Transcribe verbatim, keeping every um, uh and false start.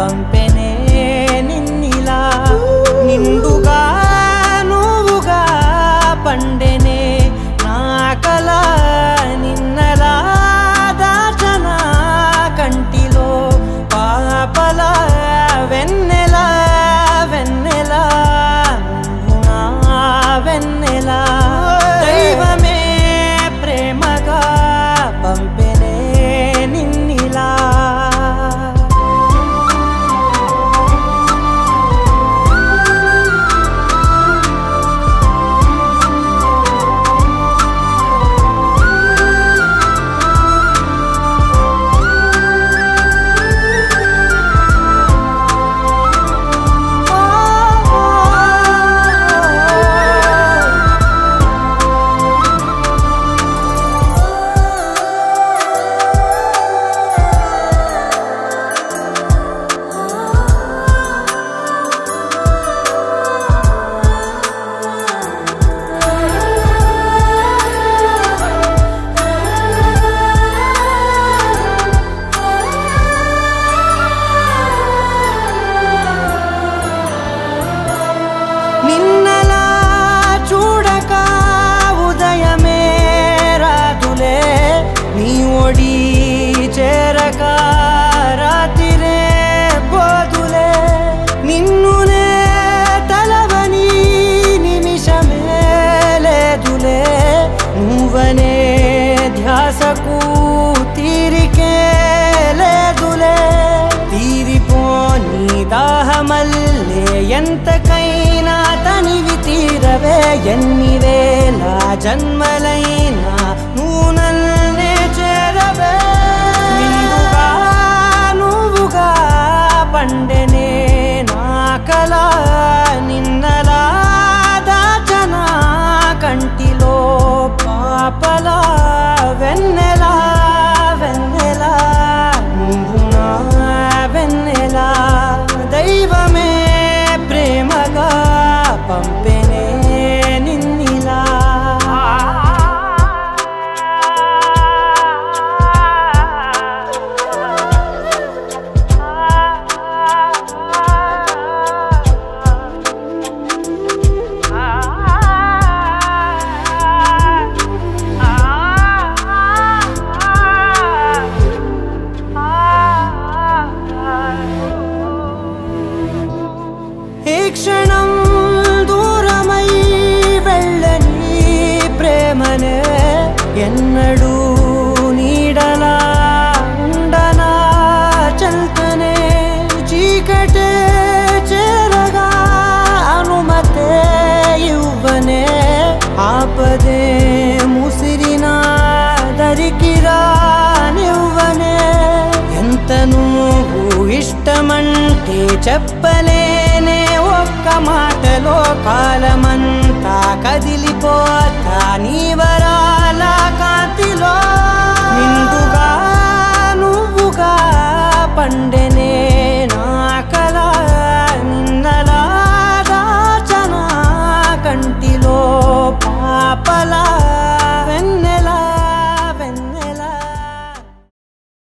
పంపెనే నిన్నిలా నిండుగా నువ్వుగా పండెనే నా కల నిన్నలా దాచన కంటిలో పాపల వెన్నెలా వెన్నెలా నువ్వు నా వెన్నెలా దైవమే ప్రేమగా పంపెనే నిన్నిలా నిన్నలా చూడక ఉదయమే రాదులే నీ ఒడి చేరక రాతిరే పోదులే నిన్నునే తలవని నిమిషమే లేదులే నువ్వనే ధ్యాసకు తీరికే లేదులే తీరిపోని దాహమల్లే ఎంతకైనా తనివి తీరవే ఎన్ని వేల జన్మలైనా నువ్వు నన్నే చేరవే నిండుగా నువ్వుగా పండెనే నా కల నిన్నలా దాచన కంటిలో పాపల వెన్నెలా వెన్నెలా నువ్వు నా వెన్నెలా దైవమే ప్రేమగా పంపెనే నిన్నిలా ఈ క్షణం దూరమై వెళ్ళని ప్రేమనే ఎన్నడూ నీడలా ఉండనా చల్తనే చీకటే చేరగా అనుమతే ఇవ్వనే ఆపదే ముసిరినా దరికి రానివ్వనే ఎంత నువ్వు ఇష్టమంటే చెప్పలేనే ఒక్క మాటలో కాలమంతా కదిలిపోతా నీ వరాల కాంతిలో నిండుగా నువ్వుగా పండెనే నా కల నిన్నలా దాచన కంటిలో పాపలా